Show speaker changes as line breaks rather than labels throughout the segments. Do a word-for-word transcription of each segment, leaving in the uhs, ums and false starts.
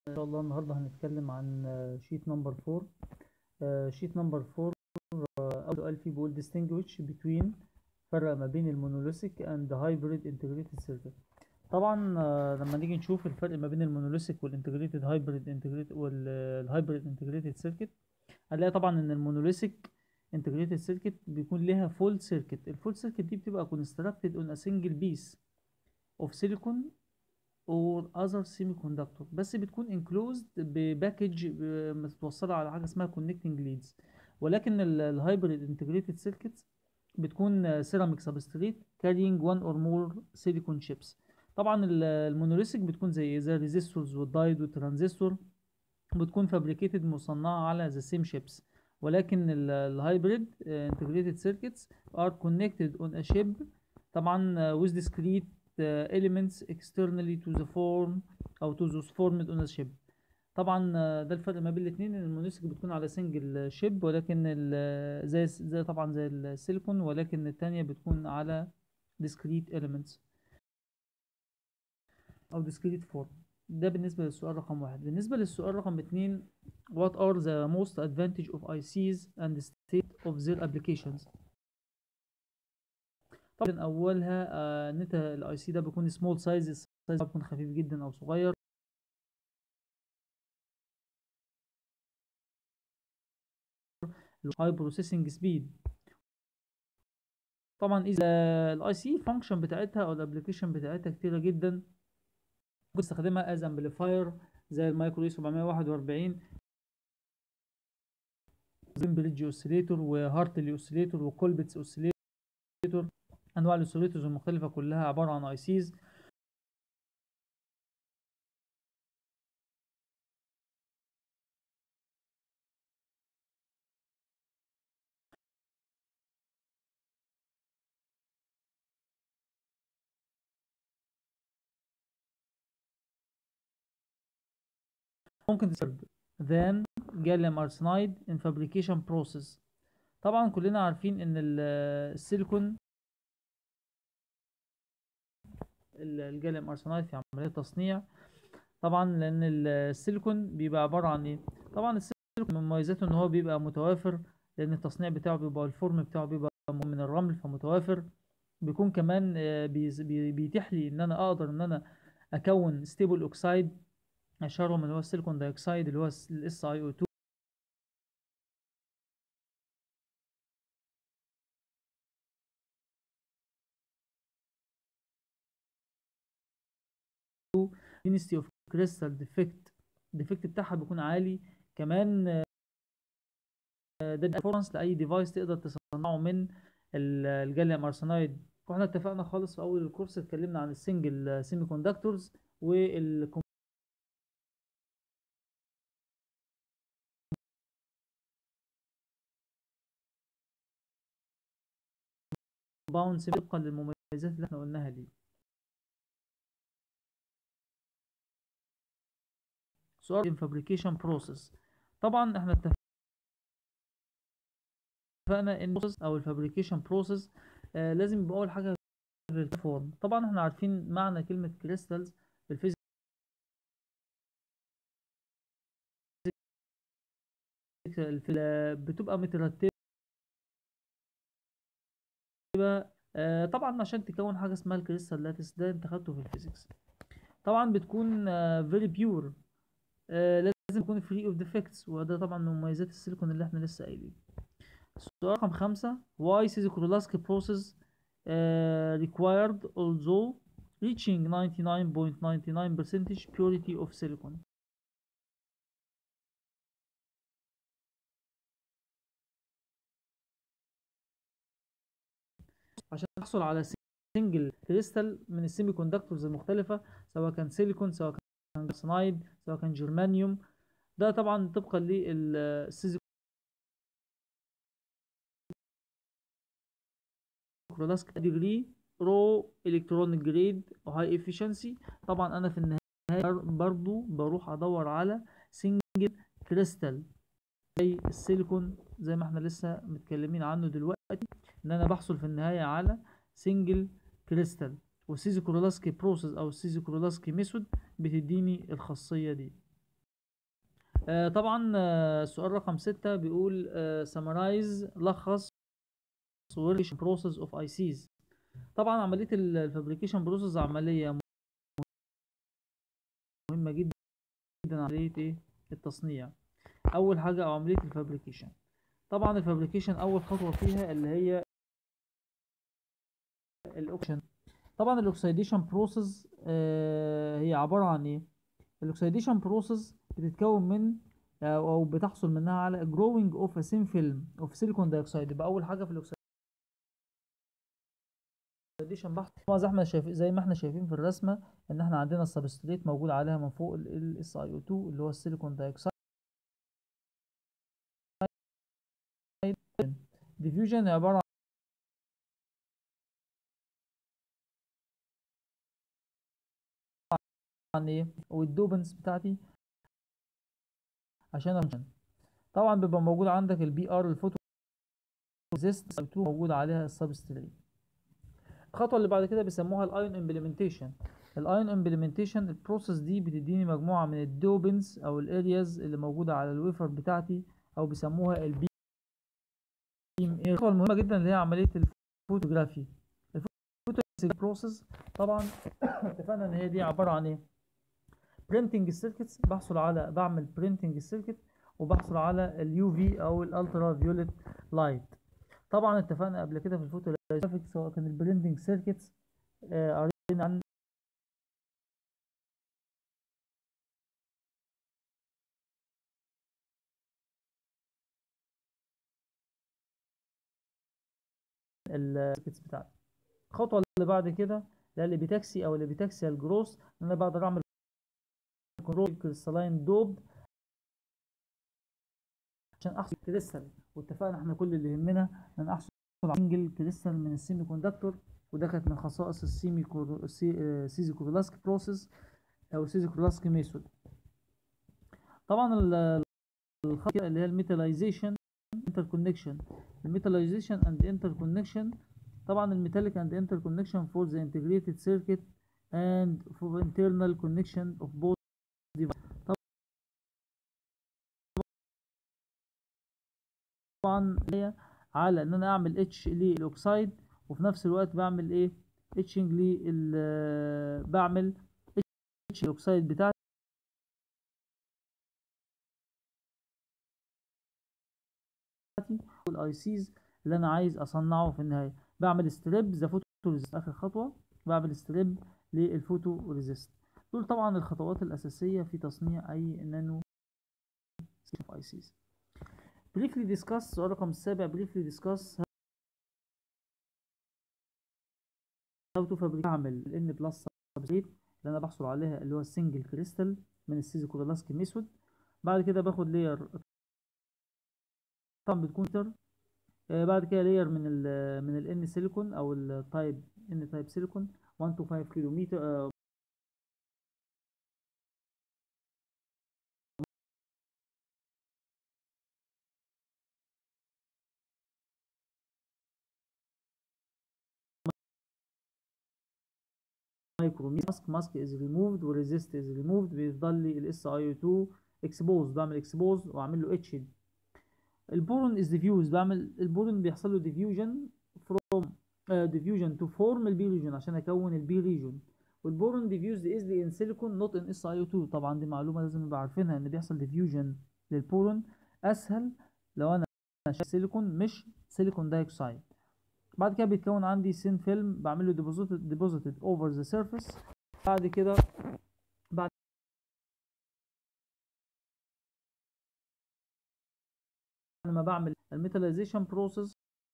ان شاء الله النهارده هنتكلم عن شيت نمبر فور. شيت نمبر فور اول سؤال فيه بيقول distinguish between، فرق ما بين المونوليثيك and hybrid integrated circuit. طبعا آه، لما نيجي نشوف الفرق ما بين المونوليثيك والانتجريتد هايبريد انتجريتد والهايبريد انتجريتد سيركت، هنلاقي طبعا ان المونوليثيك انتجريتد سيركت بيكون ليها فول سيركت. الفول سيركت دي بتبقى constructed on a single piece of silicon or other semiconductor، بس بتكون enclosed بباكج متوصلة على حاجة اسمها connecting leads. ولكن الهايبريد انتجريتد سيركتس بتكون سيراميك سبستريت carrying one or more silicon chips. طبعا المونوليثيك بتكون زي زي الريزيستورز والدايد والترانزستور، بتكون فابريكيتد مصنعة على the same chips. ولكن الهايبريد انتجريتد سيركتس are connected on a chip، طبعا with discrete uh, elements externally to the form او to those formed on a chip. طبعا uh, ده الفرق ما بين الاثنين، ان المونوليثيك بتكون على سنجل شيب، ولكن ال- زي زي طبعا زي السيليكون، ولكن الثانيه بتكون على discrete elements او discrete form. ده بالنسبه للسؤال رقم واحد. بالنسبه للسؤال رقم اتنين، what are the most advantage of I Cs and state of their applications. طبعا اولها آه، ان انت الاي سي ده بيكون سمول سايز، السايز بيكون خفيف جدا او صغير. هاي بروسيسنج سبيد. طبعا اذا الاي سي فانكشن بتاعتها او الابلكيشن بتاعتها كتيره جدا، ممكن تستخدمها از امبليفاير زي المايكرو اي سبعمية وواحد واربعين، بريدج اوسيليتور وهارتلي اوسيليتور وكولبيتس اوسيليتور. انواع الاوسيليتورز المختلفه كلها عباره عن اي سيز. ممكن تستخدم than gallium arsenide in fabrication process. طبعا كلنا عارفين ان ال- السيليكون، ال- الجاليوم ارسنايد في عمليه تصنيع. طبعا لان السيليكون بيبقى عباره عن ايه؟ طبعا السيليكون من مميزاته ان هو بيبقى متوافر، لان التصنيع بتاعه بيبقى الفورم بتاعه بيبقى من الرمل فمتوافر. بيكون كمان آه، بيز- بي- بيتيح لي ان انا اقدر ان انا اكون ستيبل اوكسايد، اشهرهم اللي هو السيليكون دايوكسايد اللي هو الاس اي او اتنين. density اوف كريستال ديفكت، الديفكت بتاعها بيكون عالي. كمان آه، ده performance لاي ديفايس تقدر تصنعه من ال- الجاليوم ارسنايد. واحنا اتفقنا خالص في اول الكورس اتكلمنا عن السنجل سيمي كوندكتورز والكومباوند طبقا للمميزات اللي احنا قلناها دي. سؤال فابريكيشن بروسيس. طبعا احنا اتفقنا ان البروسيس او الفابريكيشن بروسيس آه لازم يبقى اول حاجه فورم. طبعا احنا عارفين معنى كلمه كريستالز في الفيزيكس، بتبقى مترتبه. آه طبعا عشان تكون حاجه اسمها الكريستال لاتس، ده انت خدته في الفيزيكس. طبعا بتكون فيري بيور، لازم يكون فري اوف ديفكتس، وده طبعا من مميزات السيليكون اللي احنا لسه قايلين. السؤال رقم خمسة، why Silicon process uh, required although reaching ninety-nine point nine nine percent purity of silicon. عشان تحصل على سنجل كريستال من السيمي كوندكتورز المختلفة، سواء كان سيليكون سواء كان جرانيت سواء كان جرمانيوم، ده طبعا طبقا للسيزيكو كرولاسك ديجري رو الكترونيك جريد وهاي افيشنسي. طبعا انا في النهايه برضو بروح ادور على سنجل كريستال زي السيليكون، زي ما احنا لسه متكلمين عنه دلوقتي، ان انا بحصل في النهايه على سنجل كريستال. والسيزي كرولاسكي بروسيس او السيزي كرولاسكي ميثود بتديني الخاصيه دي. آه طبعا آه السؤال رقم ستة بيقول آه summarize لخص process of اي سيز. طبعا عملية الفابريكيشن بروسيس عملية مهمة جدا عملية ايه التصنيع. اول حاجة او عملية الفابريكيشن، طبعا الفابريكيشن اول خطوة فيها اللي هي الاوكسيديشن. طبعا الاوكسيديشن بروسيس آه هي عبارة عن ايه؟ الاوكسيديشن بروسيس بتتكون من او أو بتحصل منها على growing of a thin film of silicon dioxide. يبقى اول حاجة في الاوكسيديشن بحث طبعا زي ما احنا شايفين زي ما احنا شايفين في الرسمة ان احنا عندنا السبستريت موجود عليها من فوق ال اس اي او اتنين اللي هو السيليكون دايوكسيد. ديفيوجن عبارة عن ايه؟ والدوبنس بتاعتي عشان أفنشن. طبعا بيبقى موجود عندك البي ار الفوتو ريزيست اتنين موجود عليها السبستريت. الخطوه اللي بعد كده بيسموها الايون امبلمنتيشن. الايون امبلمنتيشن البروسيس دي بتديني مجموعه من الدوبنس او الارياز اللي موجوده على الويفر بتاعتي او بيسموها البيم. الخطوه المهمه جدا اللي هي عمليه الفوتوغرافي. الفوتوغرافي بروسيس طبعا اتفقنا ان هي دي عباره عن ايه؟ برينتنج السيركتس، بحصل على بعمل برينتنج السيركت وبحصل على اليو في او الالترا فيوليت لايت. طبعا اتفقنا قبل كده في الفوتو جرافيكس سواء كان البرينتنج سيركتس قرينا عن السيركتس بتاعتي. الخطوه اللي بعد كده اللي بتاكسي او اللي بتاكسي الجروس ان انا بقدر اعمل كنترول كريستالين دوب عشان احصل كريستال. واتفقنا احنا كل اللي يهمنا ان احصل على سنجل كريستال من السيمي كوندكتور، وده كانت من خصائص السيمي كور... سي... سيزي كورلاسك بروسيس او سيزي كورلاسك ميثود. طبعا الخطوه اللي هي الميتاليزيشن انتركونكشن. الميتاليزيشن اند انتركونكشن طبعا الميتاليك اند انتركونكشن فور ذا انتجريتد سيركت and for internal connection of both devices. طبعا هي على ان انا اعمل اتش للاوكسايد وفي نفس الوقت بعمل ايه اتشنج لل بعمل اتش الاوكسايد بتاعتي والاي سيز اللي انا عايز اصنعه في النهايه. بعمل ستريب ذا فوتو ريزيست اخر خطوه، بعمل ستريب للفوتو ريزيست. دول طبعا الخطوات الاساسيه في تصنيع اي نانو اي سيز. briefly discuss السؤال رقم السابع briefly discuss how to fabricate. اعمل ال N plus substrate اللي انا بحصل عليها اللي هو السنجل كريستال من السيزي كورلاسكي ميثود. بعد كده باخد لاير طبعا بتكون تر آه بعد كده لاير من ال من ال N سيليكون او التايب N تايب سيليكون واحد to خمسة كيلو متر آه ماسك ماسك از ريموفد وريزيست از ريموفد، بيفضل لي الاس اي او اتنين اكسبوز. بعمل اكسبوز واعمل له اتش. البورون از ديفيوز، بعمل البورون بيحصل له ديفيوجن فروم ديفيوجن تو فورم البي ريجون عشان اكون البي ريجون. والبورون ديفيوز ايزلي ان سيليكون نوت ان اس اي او اتنين. طبعا دي معلومه لازم نبقى عارفينها ان بيحصل ديفيوجن للبورون اسهل لو انا سيليكون مش سيليكون دايوكسيد. بعد كده بيتكون عندي سين فيلم بعمل له ديبوزيتد ديبوزيتد اوفر ذا سيرفيس. بعد كده بعد ما بعمل الميتاليزيشن بروسيس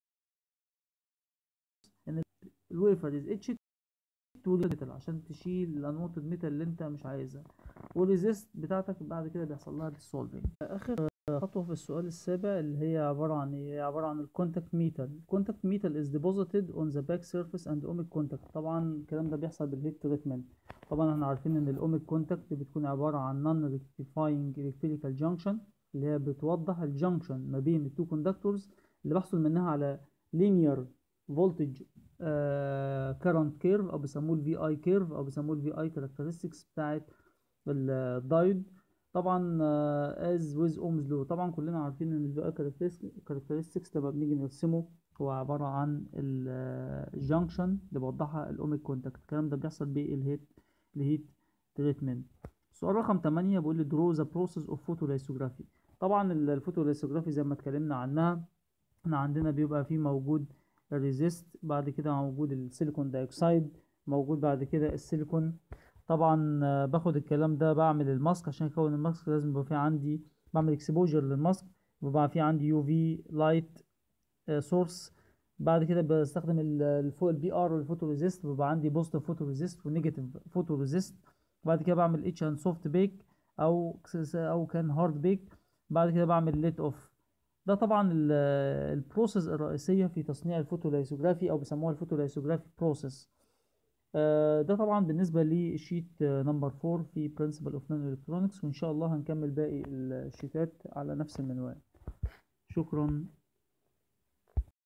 ان الويفر از اتش ميتال عشان تشيل الانوتد ميتال اللي انت مش عايزها، والريزيست بتاعتك بعد كده بيحصل لها ديسولفينج. اخر خطوه في السؤال السابع اللي هي عباره عن ايه؟ هي عباره عن الكونتاكت ميتال. الكونتاكت ميتال از ديبوزيتد اون ذا باك سيرفيس اند اوميك كونتاكت. طبعا الكلام ده بيحصل بالهيت تريتمنت. طبعا احنا عارفين ان الاوميك كونتاكت بتكون عباره عن نون ريكتيفاينج الكتريكال جانكشن اللي هي بتوضح الجانكشن ما بين التو كوندكتورز اللي بيحصل منها على لينير فولتج كارنت كيرف او بيسموه الفي اي كيرف او بيسموه الفي اي كاركترستكس بتاعت الدايود. طبعا آه، as with Ohm's law. طبعا كلنا عارفين ان ال characteristics لما بنيجي نرسمه هو عبارة عن الجنكشن اللي بوضحها الاوميك كونتاكت. الكلام ده بيحصل بالهيت الهيت تريتمنت. السؤال رقم تمانية بيقول لي draw the process of photolithography. طبعا الفوتوليثوجرافي زي ما اتكلمنا عنها، احنا عندنا بيبقى فيه موجود الريزيست، بعد كده موجود السيليكون دايوكسيد، موجود بعد كده السيليكون. طبعا آه، باخد الكلام ده بعمل الماسك. عشان اكون الماسك لازم يبقى في عندي، بعمل اكسبوجر للماسك، بيبقى في عندي يو في لايت سورس. بعد كده بستخدم الفوق البي ار والفوتو ريزيست، بيبقى عندي بوزيتيف فوتو ريزيست ونيجاتيف فوتو ريزيست. بعد كده بعمل اتش اند سوفت بيك او او كان هارد بيك. بعد كده بعمل ليت اوف. ده طبعا البروسيس الرئيسيه في تصنيع الفوتوليثوجرافي، او بيسموها الفوتوليثوجرافي بروسيس. ده طبعا بالنسبه للشيت نمبر أربعة في برنسبل اوف نانو الكترونكس، وان شاء الله هنكمل باقي الشيتات على نفس المنوال. شكرا.